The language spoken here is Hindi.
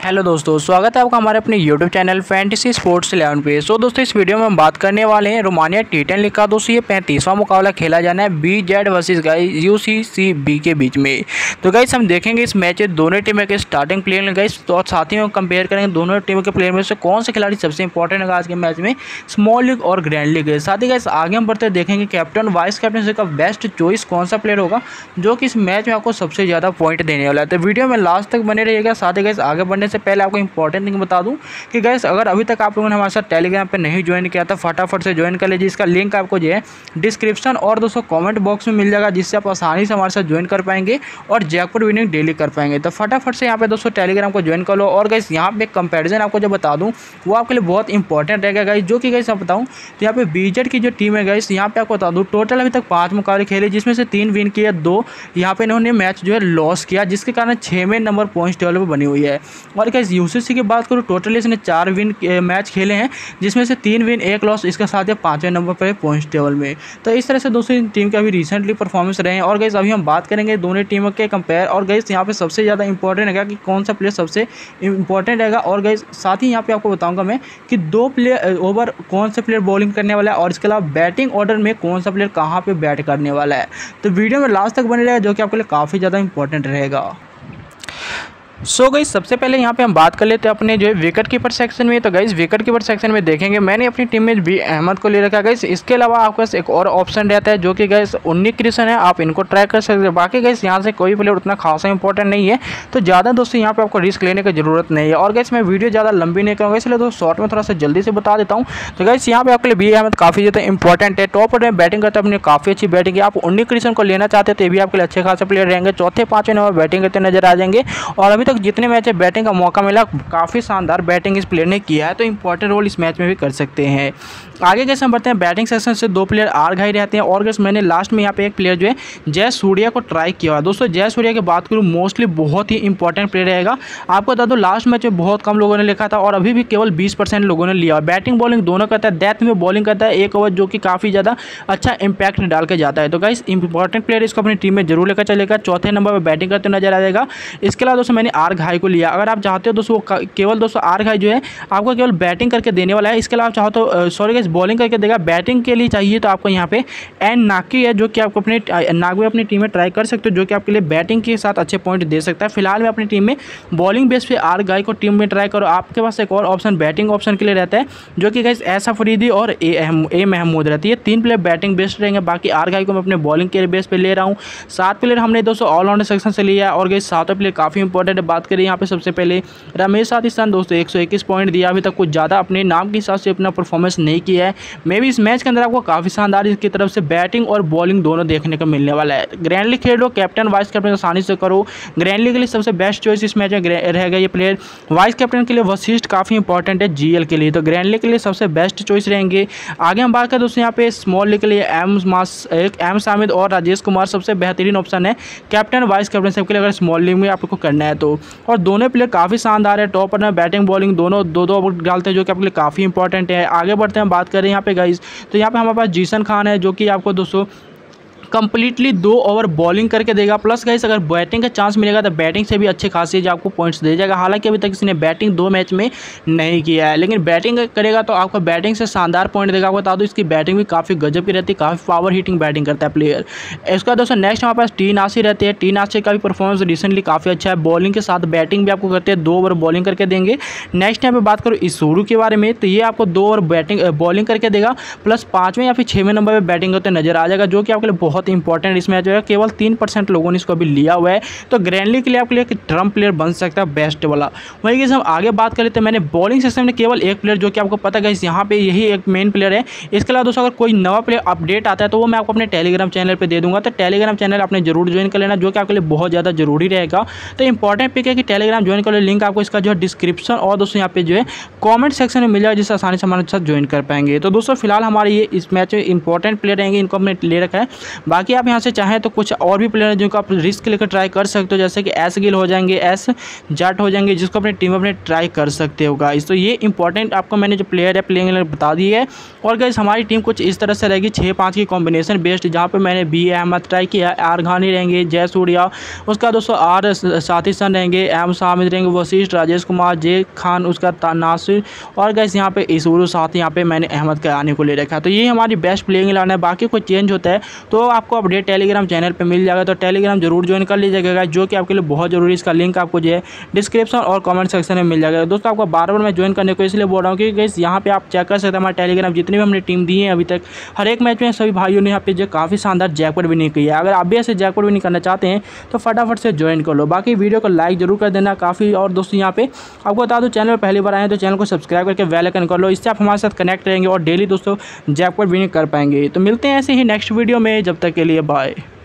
हेलो दोस्तों, स्वागत है आपका हमारे अपने YouTube चैनल फैंटेसी स्पोर्ट्स 11 पे। दोस्तों इस वीडियो में हम बात करने वाले हैं रोमानिया T10 लीग का। दोस्तों ये 35वां मुकाबला खेला जाना है BZ वर्सेस गाइस UCCB के बीच में। तो गाइस हम देखेंगे इस मैच में दोनों टीमों के स्टार्टिंग प्लेयर गाइस, तो साथ ही में कंपेयर करेंगे दोनों टीमों के प्लेयर में से कौन से खिलाड़ी सबसे इंपॉर्टेंट होगा आज के मैच में, स्मॉल लीग और ग्रैंड लीग। साथ ही गाइस आगे हम बढ़ते देखेंगे कैप्टन वाइस कैप्टन का बेस्ट चॉइस कौन सा प्लेयर होगा जो कि इस मैच में आपको सबसे ज़्यादा पॉइंट देने वाला है। तो वीडियो में लास्ट तक बने रहिएगा। साथ ही गाइस आगे बढ़ने से पहले आपको इंपॉर्टेंट थिंग बता दूं कि गाइस अगर अभी तक आप लोगों ने हमारे साथ टेलीग्राम पे नहीं ज्वाइन किया था, फटाफट से ज्वाइन कर लीजिए। इसका लिंक आपको जो है डिस्क्रिप्शन और दोस्तों कमेंट बॉक्स में मिल जाएगा, जिससे आप आसानी से हमारे साथ ज्वाइन कर पाएंगे और जैकपॉट विनिंग डेली कर पाएंगे। तो फटाफट से यहाँ पे दोस्तों टेलीग्राम को ज्वाइन कर लो। और गाइस यहाँ पे कंपैरिजन आपको जो बता दूँ वो आपके लिए बहुत इंपॉर्टेंट रहेगा गाइस, जो कि गाइस आप बताऊँ तो यहाँ पे BZ की जो टीम है गाइस, यहाँ पे आपको बता दूँ टोटल अभी तक 5 मुकाबले खेले, जिसमें से 3 विन किए, 2 यहाँ पे इन्होंने मैच जो है लॉस किया, जिसके कारण 6वें नंबर पॉइंट्स टेबल पर बनी हुई है। और गाइस UCC की बात करूँ टोटली इसने 4 विन मैच खेले हैं, जिसमें से 3 विन 1 लॉस, इसके साथ ही 5वें नंबर पर है पॉइंट्स टेबल में। तो इस तरह से दोस्तों इन टीम के अभी रिसेंटली परफॉर्मेंस रहे हैं। और गाइस अभी हम बात करेंगे दोनों टीमों के कंपेयर। और गाइस यहाँ पे सबसे ज़्यादा इंपॉर्टेंट रहेगा कि कौन सा प्लेयर सबसे इंपॉर्टेंट रहेगा। और गाइस साथ ही यहाँ पे आपको बताऊँगा मैं कि 2 प्लेयर ओवर कौन सा प्लेयर बॉलिंग करने वाला है, और इसके अलावा बैटिंग ऑर्डर में कौन सा प्लेयर कहाँ पर बैट करने वाला है। तो वीडियो में लास्ट तक बने रहेगा, जो कि आपके लिए काफ़ी ज़्यादा इंपॉर्टेंट रहेगा। गाइस सबसे पहले यहाँ पे हम बात कर लेते हैं अपने जो है विकेट कीपर सेक्शन में। तो गाइस विकेट कीपर सेक्शन में देखेंगे मैंने अपनी टीम में बी अहमद को ले रखा है गाइस। इसके अलावा आपके पास एक और ऑप्शन रहता है जो कि गाइस 19 क्रिशन है, आप इनको ट्राई कर सकते हैं। बाकी गाइस यहाँ से कोई प्लेयर उतना खासा इंपॉर्टेंट नहीं है, तो ज़्यादा दोस्तों यहाँ पे आपको रिस्क लेने की जरूरत नहीं है। और गाइस मैं वीडियो ज़्यादा लंबी नहीं करूँगा, इसलिए दोस्तों शॉर्ट में थोड़ा सा जल्दी से बता देता हूँ। तो गाइस यहाँ पे आपके लिए बी अहमद काफ़ी ज़्यादा इंपॉर्टेंट है। टॉप ऑर्डर में बैटिंग करते हैं, अपनी काफ़ी अच्छी बैटिंग है। आप 19 क्रिशन को लेना चाहते हैं तो ये भी आपके लिए अच्छे खासे प्लेयर रहेंगे। चौथे 5वें नंबर बैटिंग करते नजर आ जाएंगे। और अभी तक जितने मैच है बैटिंग का मौका मिला, काफ़ी शानदार बैटिंग इस प्लेयर ने किया है, तो इंपॉर्टेंट रोल इस मैच में भी कर सकते हैं। आगे कैसे हम बढ़ते हैं बैटिंग सेक्शन से 2 प्लेयर आर घाई रहते हैं। और कैसे मैंने लास्ट में यहाँ पे एक प्लेयर जो है जय सूर्या को ट्राई किया है। दोस्तों जय सूर्या की बात करूँ मोस्टली बहुत ही इंपॉर्टेंट प्लेयर रहेगा। आपको बता दो लास्ट मैच में बहुत कम लोगों ने लिखा था और अभी भी केवल 20% लोगों ने लिया। बैटिंग बॉलिंग दोनों करता है, डेथ में बॉलिंग करता है 1 ओवर, जो कि काफ़ी ज़्यादा अच्छा इंपैक्ट डाल के जाता है। तो गाइस इंपॉर्टेंट प्लेयर इसको अपनी टीम में जरूर लेकर चलेगा। चौथे नंबर पर बैटिंग करते नजर आ जाएगा। इसके अलावा दोस्तों मैंने आर घाई को लिया। अगर आप चाहते हो दोस्तों केवल दोस्तों आर घाई जो है आपको केवल बैटिंग करके देने वाला है। इसके अलावा चाहो तो सॉरी गाइस बॉलिंग करके देगा। बैटिंग के लिए चाहिए तो आपको यहाँ पे एन नाकी है, जो कि आपको अपने नाग में अपनी टीम में ट्राई कर सकते हो, जो कि आपके लिए बैटिंग के साथ अच्छे पॉइंट दे सकता है। फिलहाल मैं अपनी टीम में बॉलिंग बेस पे आर घाई को टीम में ट्राई करो। आपके पास एक और ऑप्शन बैटिंग ऑप्शन के लिए रहता है, जो कि गाइस ऐसा फरीदी और ए महमूद रहती है। 3 प्लेयर बैटिंग बेस्ट रहेंगे। बाकी आर घाई को मैं अपने बॉलिंग के बेस पे ले रहा हूँ। 7 प्लेयर हमने दोस्तों ऑलराउंडर सेक्शन से लिया। और गाइस 7 प्लेयर काफ़ी इंपॉर्टेंट है। बात करें यहाँ पे सबसे पहले रमेश सातिस्तान दोस्तों 121 पॉइंट दिया, अभी तक कुछ ज़्यादा अपने नाम के हिसाब से अपना परफॉर्मेंस नहीं किया है। मे भी इस मैच के अंदर आपको काफ़ी शानदार इसकी तरफ से बैटिंग और बॉलिंग दोनों देखने को मिलने वाला है। ग्रैंड लीग खेलो, कैप्टन वाइस कैप्टन आसानी से करो। ग्रैंड लीग के लिए सबसे बेस्ट चॉइस इस मैच में रहेगा ये प्लेयर। वाइस कैप्टन के लिए वशिष्ठ काफ़ी इंपॉर्टेंट है GL के लिए, तो ग्रैंड लीग के लिए सबसे बेस्ट चॉइस रहेंगे। आगे हम बात करें दोस्तों यहाँ पे स्मॉल लीग के लिए एम सामिद और राजेश कुमार सबसे बेहतरीन ऑप्शन है कैप्टन वाइस कैप्टन सबके लिए, अगर स्मॉल लीग में आपको करना है तो। और दोनों प्लेयर काफ़ी शानदार है। टॉप ऑर्डर बैटिंग बॉलिंग दोनों 2-2 ओवर डालते हैं, जो कि आपके लिए काफ़ी इंपॉर्टेंट है। आगे बढ़ते हैं, बात करें यहाँ पे गाइस, तो यहाँ पे हमारे पास जीसन खान है, जो कि आपको दोस्तों कंप्लीटली 2 ओवर बॉलिंग करके देगा। प्लस गाइस अगर बैटिंग का चांस मिलेगा तो बैटिंग से भी अच्छे खासे आपको पॉइंट्स दे जाएगा। हालांकि अभी तक इसने बैटिंग 2 मैच में नहीं किया है, लेकिन बैटिंग करेगा तो आपको बैटिंग से शानदार पॉइंट देगा। आपको बता दो इसकी बैटिंग भी काफ़ी गजब की रहती है, काफ़ी पावर हिटिंग बैटिंग करता है प्लेयर। इसका दोस्तों नेक्स्ट हमारे पास टी नासी रहते हैं। टी नासी का भी परफॉर्मेंस रिसेंटली काफ़ी अच्छा है। बॉलिंग के साथ बैटिंग भी आपको करते हैं, 2 ओवर बॉलिंग करके देंगे। नेक्स्ट यहाँ पे बात करूँ इसूरू के बारे में, तो ये आपको 2 ओवर बॉलिंग करके देगा, प्लस 5वें या फिर 6वें नंबर पर बैटिंग करते नजर आ जाएगा, जो कि आपके लिए बहुत इंपॉर्टेंट इसमें जो है। केवल 3% लोगों ने इसको अभी लिया हुआ है, तो ग्रैंड लीग के लिए आपके लिए एक ट्रम्प प्लेयर बन सकता है बेस्ट वाला। वहीं हम आगे बात कर लेते हैं, मैंने बॉलिंग सेक्शन में केवल एक प्लेयर, जो कि आपको पता है यहाँ पे यही एक मेन प्लेयर है। इसके अलावा दोस्तों अगर कोई नवा प्लेयर अपडेट आता है तो वो मैं आपको अपने टेलीग्राम चैनल पर दे दूंगा, तो टेलीग्राम चैनल आपने जरूर ज्वाइन कर लेना, जो कि आपके लिए बहुत ज़्यादा जरूरी रहेगा। तो इंपॉर्टेंट पिक है कि टेलीग्राम ज्वाइन कर ले। लिंक आपको इसका जो है डिस्क्रिप्शन और दोस्तों यहाँ पे जो है कॉमेंट सेक्शन में मिल जाएगा, जिससे आसानी से हमारे साथ ज्वाइन कर पाएंगे। तो दोस्तों फिलहाल हमारे ये इस मैच में इंपॉर्टेंट प्लेयर रहेंगे, इनको हमने ले रखा है। बाकी आप यहाँ से चाहें तो कुछ और भी प्लेयर जिनको आप रिस्क लेकर ट्राई कर सकते हो, जैसे कि एस गिल हो जाएंगे, एस जट हो जाएंगे, जिसको अपनी टीम में ट्राई कर सकते हो गाइस। तो ये इंपॉर्टेंट आपको मैंने जो प्लेयर है प्लेइंग 11 बता दी है। और गाइस हमारी टीम कुछ इस तरह से रहेगी 6-5 की कॉम्बिनेशन बेस्ड, जहाँ पे मैंने बी अहमद ट्राई किया, आर घानी रहेंगे, जय सूर्या, उसका दोस्तों आर साथी सन रहेंगे, एम सामिद रहेंगे, वशिष्ठ, राजेश कुमार, जे खान, उसका नासिर, और गाइस यहाँ पे ईसूरू साथ यहाँ पे मैंने अहमद के आने को ले रखा है। तो ये हमारी बेस्ट प्लेइंग 11 है। बाकी कोई चेंज होता है तो आपको अपडेट टेलीग्राम चैनल पे मिल जाएगा, तो टेलीग्राम जरूर ज्वाइन कर लीजिएगा, जो कि आपके लिए बहुत जरूरी है। इसका लिंक आपको जो है डिस्क्रिप्शन और कमेंट सेक्शन में मिल जाएगा। दोस्तों आपको बार-बार मैं ज्वाइन करने को इसलिए बोल रहा हूँ कि गाइस यहाँ पे आप चेक कर सकते हैं हमारे टेलीग्राम जितनी भी हमने टीम दी है अभी तक, हर एक मैच में सभी भाइयों ने यहाँ पे जो काफ़ी शानदार जैकपॉट विनिंग की है। अगर आप भी ऐसे जैकपॉट विनिंग करना चाहते हैं तो फटाफट से ज्वाइन कर लो। बाकी वीडियो को लाइक जरूर कर देना काफ़ी। और दोस्तों यहाँ पे आपको बता दूँ, चैनल पहली बार आए तो चैनल को सब्सक्राइब करके बेल आइकन कर लो, इससे आप हमारे साथ कनेक्ट रहेंगे और डेली दोस्तों जैकपॉट विनिंग कर पाएंगे। तो मिलते हैं ऐसे ही नेक्स्ट वीडियो में, जब तक के लिए बाय।